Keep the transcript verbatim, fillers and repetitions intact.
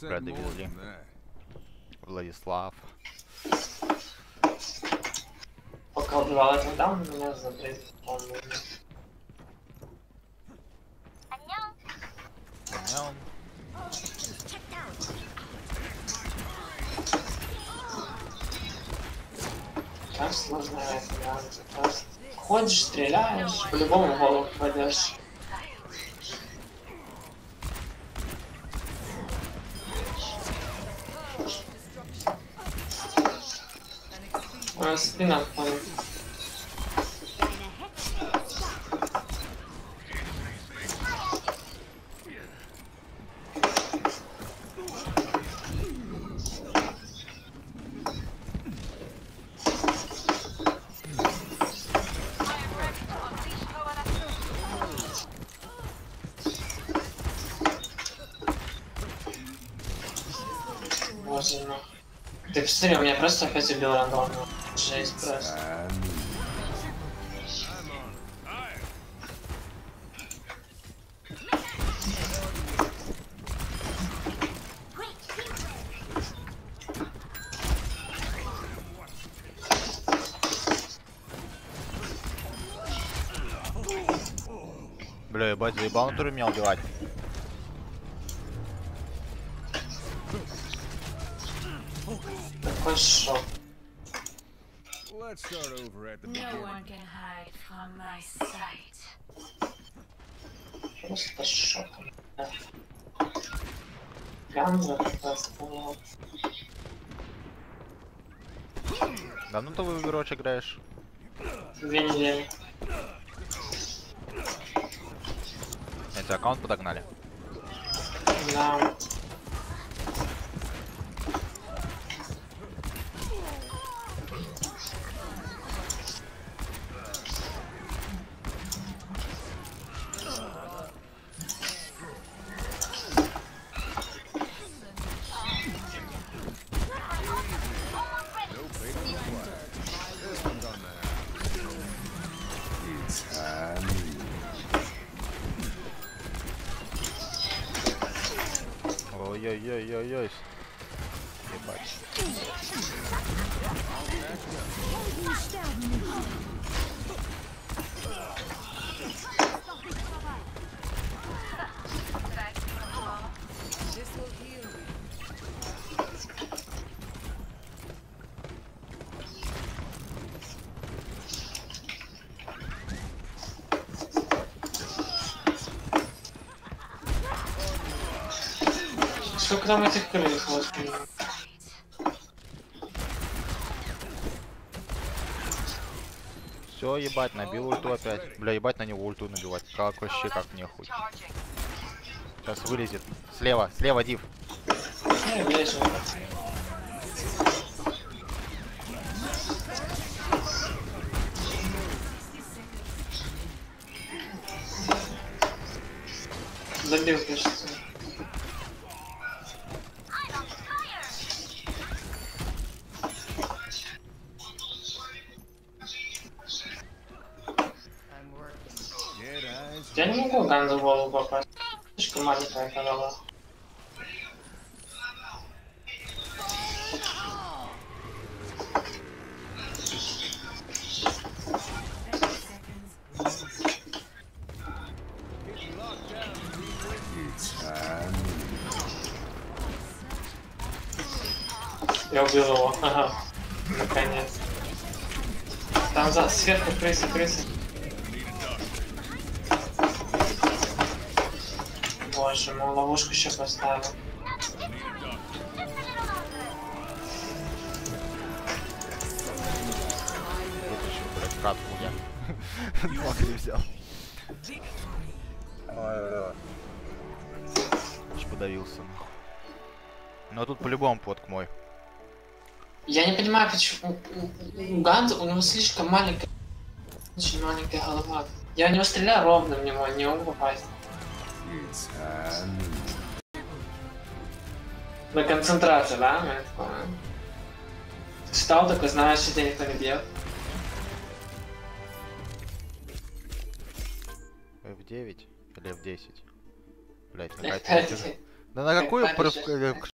Довезли. Владислав. Пока убивал этого там, меня забрали. Аньон. Так сложно это. Ходишь, стреляешь, по-любому голову попадешь. А, спина входит. Боже мой. Ты посмотри, у меня просто опять убил рандомно. Жесть просто. Бля, ебать, заебал натуры меня убивать. Какой шок. Просто шок. Ганза просто. Давно ты в Overwatch играешь? Две недели. Эти аккаунт подогнали. Да. Ой-ой-ой-ой-ой. Ебать. Сколько там этих крыльев вот? Все, ебать, набил ульту опять. Бля, ебать на него ульту набивать. Как вообще, как нехуй. Сейчас вылезет. Слева, слева, див. Я вижу. Забил, кажется. Я не могу Ганзу в голову попасть. Слишком маленькая голова. Я убил его. Ага. Наконец. Там за сверху крысы, крысы. Боже мой, ловушку еще поставил. Вытащил, блядь, катку я. Два не взял. Аж подавился. Но тут по-любому подк мой. Я не понимаю, почему у Ганза, у него слишком маленькая, очень маленькая голова. Я в него стреляю ровно в него, не могу попасть. На концентрацию, да? Читал, только знаешь, что тебя никто не бьет. эф девять или эф десять? Блять, на эф какой? пять. Да на какой?